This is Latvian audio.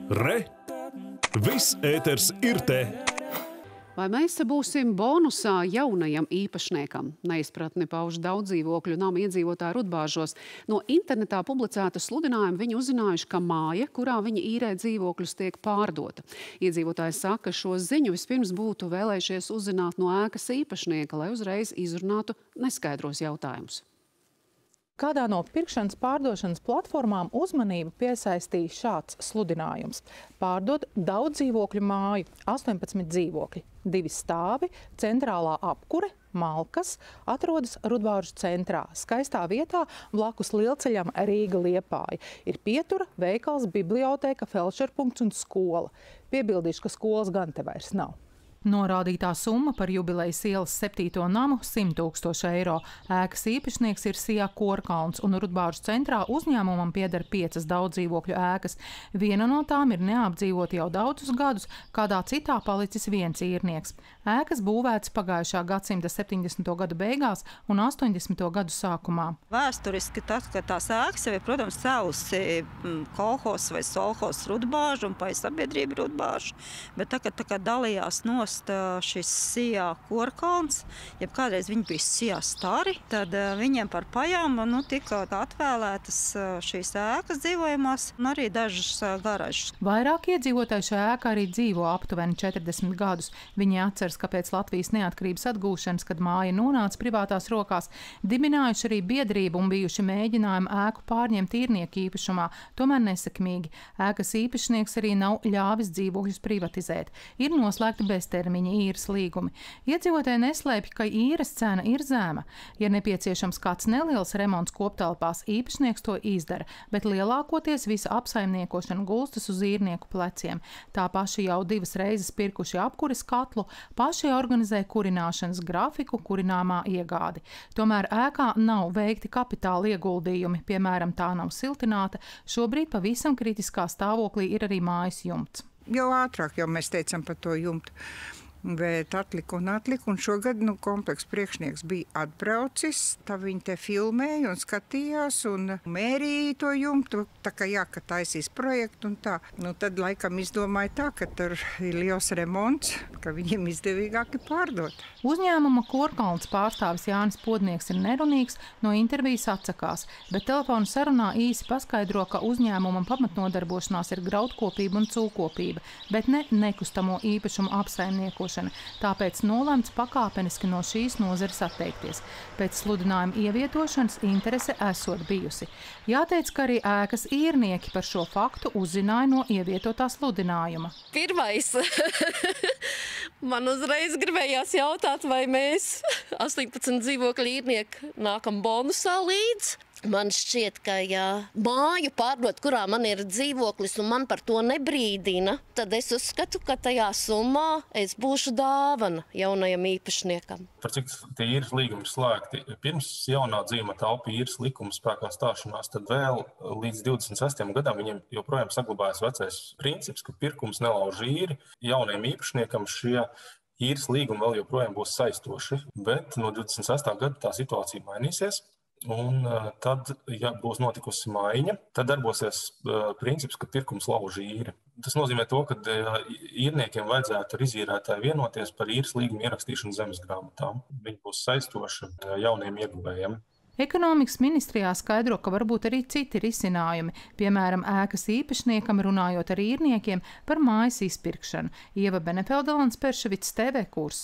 Re! Viss ēters ir te! Vai mēs būsim bonusā jaunajam īpašniekam? Neizpratni pauž daudz dzīvokļu nama iedzīvotāju Rudbāžos. No internetā publicēta sludinājuma viņi uzzinājuši, ka māja, kurā viņi īrē dzīvokļus, tiek pārdota. Iedzīvotāji saka, ka šo ziņu vispirms būtu vēlējušies uzzināt no ēkas īpašnieka, lai uzreiz izrunātu neskaidros jautājumus. Kādā no pirkšanas pārdošanas platformām uzmanību piesaistīja šāds sludinājums. Pārdod daudz dzīvokļu māju, 18 dzīvokļi, 2 stāvi, centrālā apkure, malkas, atrodas Rudbāžu centrā, skaistā vietā blakus lielceļam Rīga-Liepāja. Ir pietura, veikals, biblioteka, felšerpunkts un skola. Piebildīšu, ka skolas gan te vairs nav. Norādītā summa par Jubilejas ielas 7. namu – 100 000 eiro. Ēkas īpašnieks ir Sijā Korkalns, un Rudbāžu centrā uzņēmumam pieder 5 daudzdzīvokļu ēkas. Viena no tām ir neapdzīvota jau daudzus gadus, kādā citā palicis viens īrnieks. Ēkas būvētas pagājušā gadsimta 70. gadu beigās un 80. gadu sākumā. Vēsturiski tas, ka tās ēkas jau ir, protams, savusi kolhos vai solhos Rudbāžu un pai sabiedrība Rudbāžu, bet tā kā dalījās šis Sijā Korkalns, jeb kādreiz viņi bija Sijā Stari, tad viņiem par pajām tika atvēlētas šīs ēkas dzīvojamās un arī dažas garažas. Vairāk iedzīvotāji šajā ēkā arī dzīvo aptuveni 40 gadus. Viņi atceras, ka pēc Latvijas neatkarības atgūšanas, kad māja nonāca privātās rokās, dibinājuši arī biedrību un bijuši mēģinājumi ēku pārņemt īrnieku īpašumā, tomēr nesekmīgi. Ēkas īpašnieks arī nav ļāvis dzīvokļus privatizēt. Ir noslēgti beztermiņa īres līgumi. Iedzīvotāji neslēpj, ka īres cena ir zema. Ja nepieciešams kāds neliels remonts koptelpās, īpašnieks to izdara, bet lielākoties visa apsaimniekošana gulstas uz īrnieku pleciem. Tā paši jau 2 reizes pirkuši apkures katlu, paši organizē kurināšanas grafiku, kurināmā iegādi. Tomēr ēkā nav veikti kapitāla ieguldījumi, piemēram, tā nav siltināta. Šobrīd pavisam kritiskā stāvoklī ir arī mājas jumts. Jau ātrāk jau mēs teicām par to jumtu, bet atlika, un šogad komplekss priekšnieks bija atbraucis, tā viņi te filmēja un skatījās un mērīja to jumtu, tā kā ka taisīs projektu un tā. Tad laikam izdomāja tā, ka tur ir liels remonts, ka viņiem izdevīgāki pārdot. Uzņēmuma Korkalns pārstāvis Jānis Podnieks ir nerunīgs, no intervijas atsakās, bet telefona sarunā īsi paskaidro, ka uzņēmumam pamatnodarbošanās ir graudkopība un cūkopība, bet ne nekustamo īpašumu apsaimniekošana. Tāpēc nolemts pakāpeniski no šīs nozares atteikties. Pēc sludinājuma ievietošanas interese esot bijusi. Jāteic, ka arī ēkas īrnieki par šo faktu uzzināja no ievietotā sludinājuma. Pirmais. Man uzreiz gribējās jautāt, vai mēs 18 dzīvokļu īrnieki nākam bonusā līdz. Man šķiet, ka ja māju pārdot, kurā man ir dzīvoklis un man par to nebrīdina, tad es uzskatu, ka tajā summā es būšu dāvana jaunajam īpašniekam. Par cik tie īres līgumi slēgti pirms jaunā dzīvuma telpa īres likuma spēkā stāšanās, tad vēl līdz 26. gadam viņiem joprojām saglabājas vecais princips, ka pirkums nelauž īri. Jaunajam īpašniekam šie īres līgumi vēl joprojām būs saistoši, bet no 26. gada tā situācija mainīsies. Un tad, ja būs notikusi maiņa, tad darbosies princips, ka pirkums lauž īri. Tas nozīmē to, ka īrniekiem vajadzētu ar izīrētāju vienoties par īres līgumu ierakstīšanu zemes grāmatām. Viņi būs saistoši jauniem ieguvējiem. Ekonomikas ministrijā skaidro, ka varbūt arī citi risinājumi, piemēram, ēkas īpašniekam runājot ar īrniekiem par mājas izpirkšanu. Ieva Benefeldelans, Perševics, TV Kurs.